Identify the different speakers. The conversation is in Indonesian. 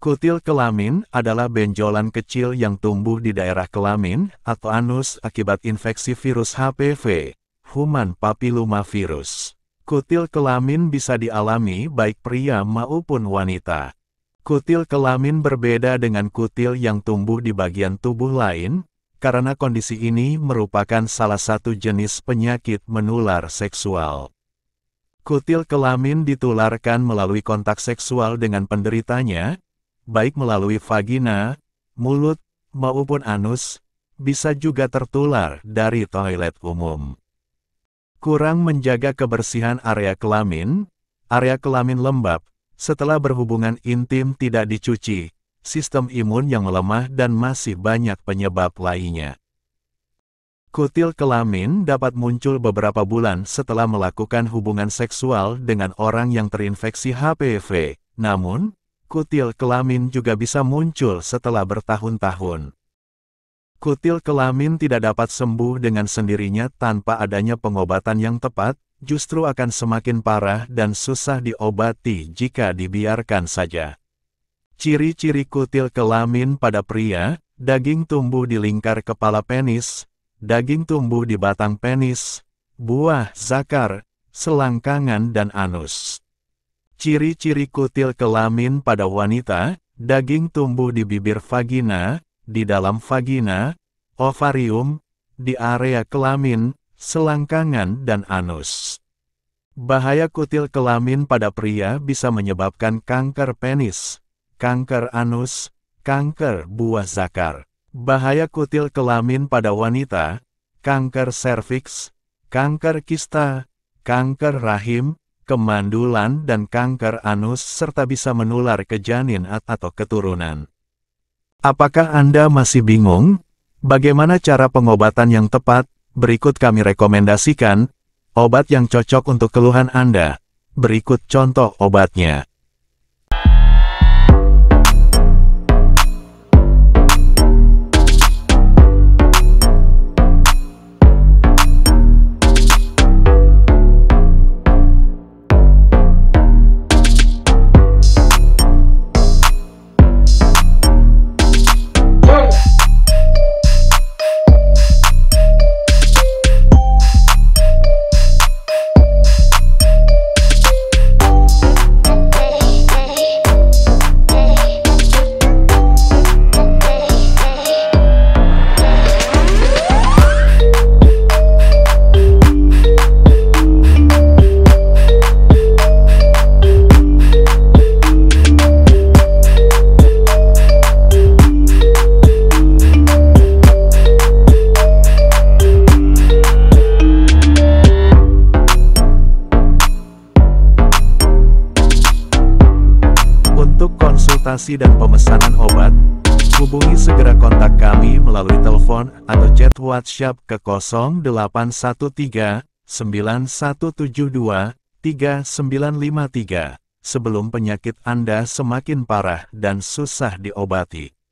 Speaker 1: Kutil kelamin adalah benjolan kecil yang tumbuh di daerah kelamin atau anus akibat infeksi virus HPV, Human Papillomavirus. Kutil kelamin bisa dialami baik pria maupun wanita. Kutil kelamin berbeda dengan kutil yang tumbuh di bagian tubuh lain, karena kondisi ini merupakan salah satu jenis penyakit menular seksual. Kutil kelamin ditularkan melalui kontak seksual dengan penderitanya, baik melalui vagina, mulut, maupun anus, bisa juga tertular dari toilet umum. Kurang menjaga kebersihan area kelamin lembab, setelah berhubungan intim tidak dicuci, sistem imun yang melemah dan masih banyak penyebab lainnya. Kutil kelamin dapat muncul beberapa bulan setelah melakukan hubungan seksual dengan orang yang terinfeksi HPV, namun, kutil kelamin juga bisa muncul setelah bertahun-tahun. Kutil kelamin tidak dapat sembuh dengan sendirinya tanpa adanya pengobatan yang tepat, justru akan semakin parah dan susah diobati jika dibiarkan saja. Ciri-ciri kutil kelamin pada pria, daging tumbuh di lingkar kepala penis, daging tumbuh di batang penis, buah zakar, selangkangan dan anus. Ciri-ciri kutil kelamin pada wanita, daging tumbuh di bibir vagina, di dalam vagina, ovarium, di area kelamin, selangkangan dan anus. Bahaya kutil kelamin pada pria bisa menyebabkan kanker penis, kanker anus, kanker buah zakar. Bahaya kutil kelamin pada wanita, kanker serviks, kanker kista, kanker rahim, kemandulan dan kanker anus serta bisa menular ke janin atau keturunan. Apakah Anda masih bingung? Bagaimana cara pengobatan yang tepat? Berikut kami rekomendasikan obat yang cocok untuk keluhan Anda. Berikut contoh obatnya. Konsultasi dan pemesanan obat, hubungi segera kontak kami melalui telepon atau chat WhatsApp ke 0813 9172 3953 sebelum penyakit Anda semakin parah dan susah diobati.